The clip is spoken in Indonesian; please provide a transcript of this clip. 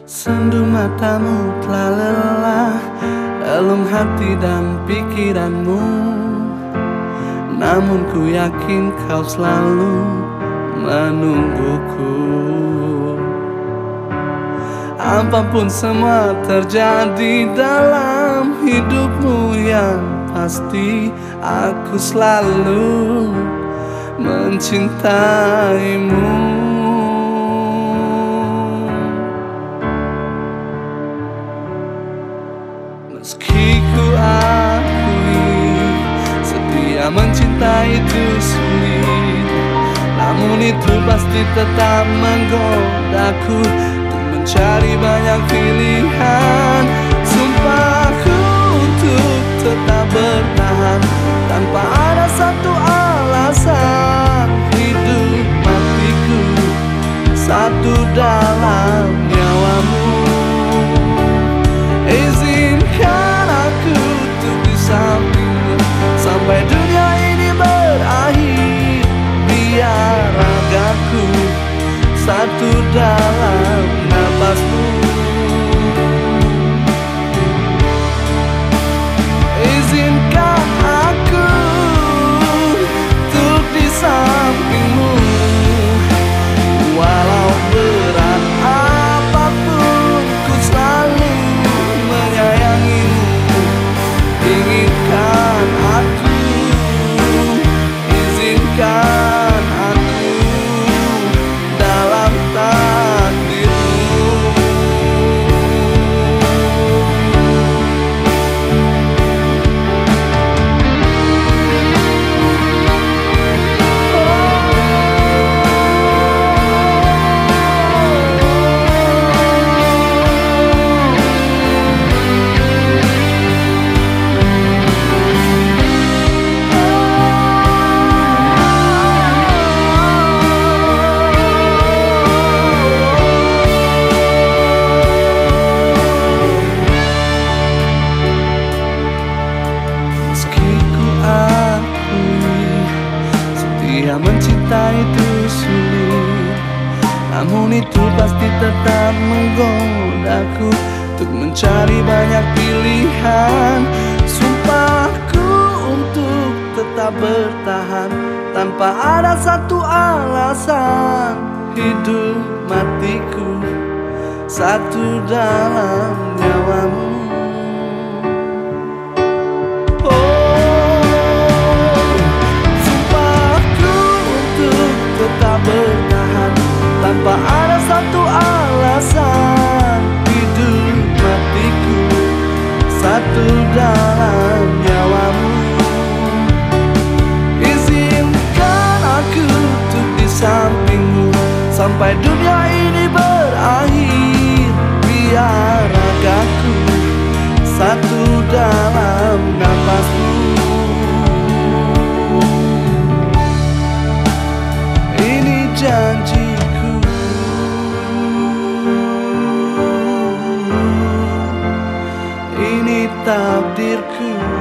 Sendu matamu telah lelah relung hati dan pikiranmu. Namun ku yakin kau selalu menungguku. Apapun semua terjadi dalam hidupmu, yang pasti aku selalu mencintaimu. Meski ku akui setia mencintai itu sulit, namun itu pasti tetap menggodaku untuk mencari banyak pilihan. Sumpahku untuk tetap bertahan tanpa ada satu alasan. Hidup matiku satu dalam nyawamu. Izinkan aku untuk di sampingmu sampai dunia ini berakhir. Biar ragaku satu dalam napasmu. Izinkan aku untuk di sampingmu, walau berat apapun ku selalu menyayangimu. Inginkan aku, izinkan aku dalam takdirmu. Setia mencintai itu sulit, namun itu pasti tetap menggodaku untuk mencari banyak pilihan. Sumpahku untuk tetap bertahan tanpa ada satu alasan. Hidup matiku satu dalam nyawamu. Bertahan tanpa ada satu alasan. Hidup matiku satu dalam nyawamu. Izinkan aku untuk di sampingmu sampai dunia ini berakhir. Biar ragaku satu dalam napasmu. Janjiku, ini takdirku.